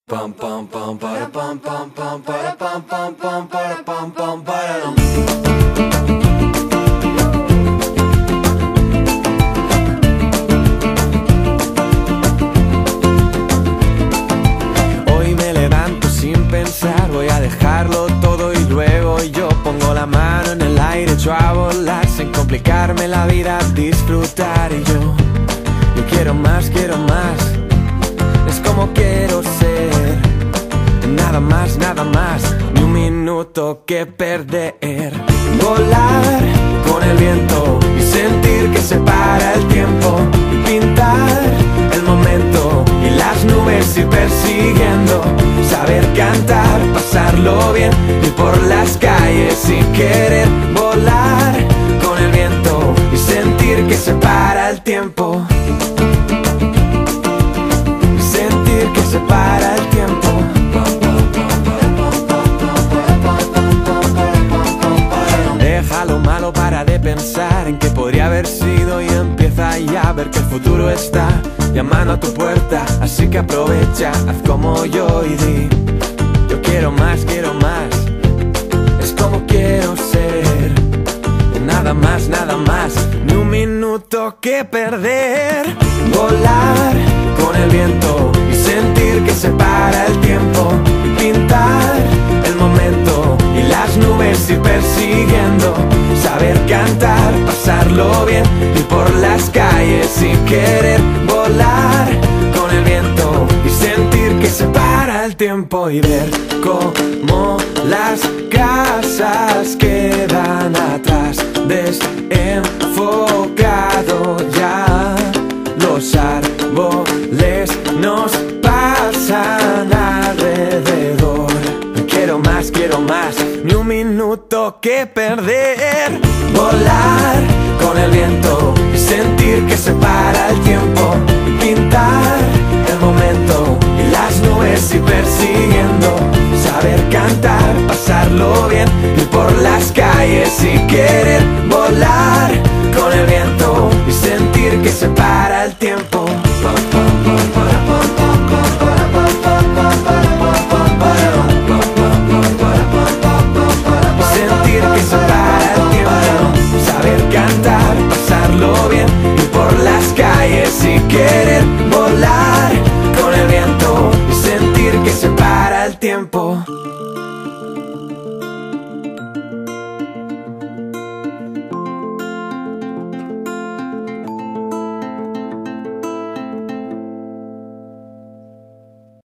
Pam pam pam para pam pam pam para pam pam pam para pam pam para. Hoy me levanto sin pensar, voy a dejarlo todo y luego yo pongo la mano en el aire, echo a volar sin complicarme la vida, disfrutar y yo quiero más, es como quiero ser. Nada más, ni un minuto que perder. Volar con el viento y sentir que se para el tiempo. Pintar el momento y las nubes ir persiguiendo. Saber cantar, pasarlo bien, ir por las calles sin querer. Volar con el viento y sentir que se para el tiempo. Sentir que se para el tiempo. Deja lo malo, para de pensar en que podría haber sido y empieza ya a ver que el futuro está llamando a tu puerta. Así que aprovecha, haz como yo y di: yo quiero más, es como quiero ser. Nada más, ni un minuto que perder. Volar con el viento y sentir que se para el tiempo. Pintar el momento y las nubes ir persiguiendo. Saber cantar, pasarlo bien, ir por las calles sin querer. Volar con el viento y sentir que se para el tiempo. Y ver cómo las casas quedan atrás, desenfocado ya. Los árboles nos pasan alrededor. Quiero más, ni un minuto que perder. Volar con el viento y sentir que se para el tiempo. Pintar el momento y las nubes ir persiguiendo. Saber cantar, pasarlo bien, ir por las calles sin querer. Volar con el viento y sentir que se para el tiempo.